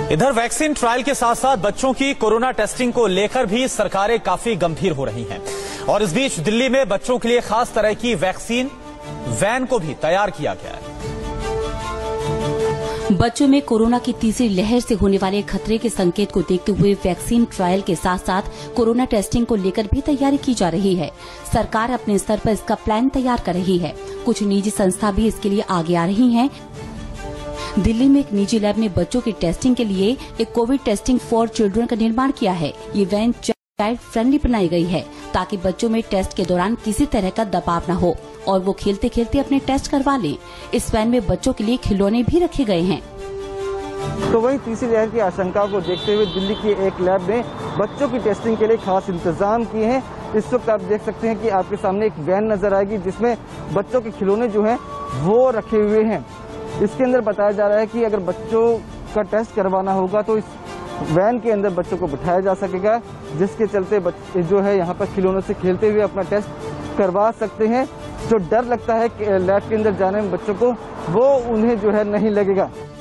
इधर vaccine trial के साथ साथ बच्चों की कोरोना टेस्टिंग को लेकर भी सरकारें काफी गंभीर हो रही हैं और इस बीच दिल्ली में बच्चों के लिए खास तरह की वैक्सीन वैन को भी तैयार किया गया है। बच्चों में कोरोना की तीसरी लहर से होने वाले खतरे के संकेत को देखते हुए वैक्सीन ट्रायल के साथ साथ कोरोना टेस्टिंग को लेकर भी तैयारी की जा रही है। सरकार अपने स्तर पर इसका प्लान तैयार कर रही है। कुछ निजी संस्था भी इसके लिए आगे आ रही हैं। दिल्ली में एक निजी लैब ने बच्चों की टेस्टिंग के लिए एक कोविड टेस्टिंग फॉर चिल्ड्रन का निर्माण किया है। ये वैन चाइल्ड फ्रेंडली बनाई गई है ताकि बच्चों में टेस्ट के दौरान किसी तरह का दबाव न हो और वो खेलते खेलते अपने टेस्ट करवा लें। इस वैन में बच्चों के लिए खिलौने भी रखे गए हैं। तो वहीं तीसरी लहर की आशंका को देखते हुए दिल्ली की एक लैब ने बच्चों की टेस्टिंग के लिए खास इंतजाम किए हैं। इस वक्त आप देख सकते हैं कि आपके सामने एक वैन नजर आएगी जिसमें बच्चों के खिलौने जो हैं वो रखे हुए हैं। इसके अंदर बताया जा रहा है कि अगर बच्चों का टेस्ट करवाना होगा तो इस वैन के अंदर बच्चों को बिठाया जा सकेगा, जिसके चलते बच्चे जो है यहाँ पर खिलौनों से खेलते हुए अपना टेस्ट करवा सकते हैं। जो डर लगता है लैब के अंदर जाने में बच्चों को, वो उन्हें जो है नहीं लगेगा।